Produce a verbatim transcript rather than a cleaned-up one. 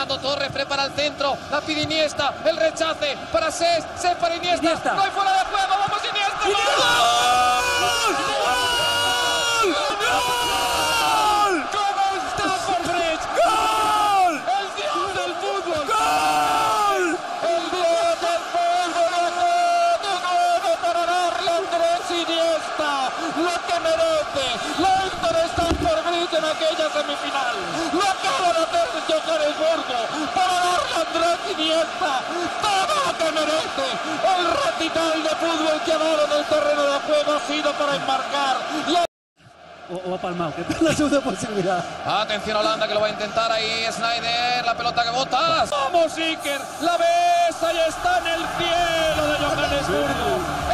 Fernando Torres prepara el centro, la pide Iniesta, el rechace para Ses, Ses para Iniesta, Iniesta. no hay fuera de juego, vamos Iniesta. ¡Iniesta! ¡Gol! ¡Gol! ¿Cómo está por Bridge? ¡Gol! ¡El dios del fútbol! ¡Gol! ¡El dios del fútbol! ¡Gol para darle a Andrés Iniesta! ¡Lo que merece! ¡Leicester está por Bridge en aquella semifinal! ¡Lo acaba de hacer Johannesburgo para darle a Andrés Iniesta todo lo que merece! El recital de fútbol que ha dado en el terreno de juego ha sido para enmarcar. Y O, o ha palmado, que es la segunda posibilidad. atención Holanda que lo va a intentar ahí, Sneijder, la pelota que bota. ¡Vamos Iker! ¡La ves! Ahí está en el cielo de Johannesburgo.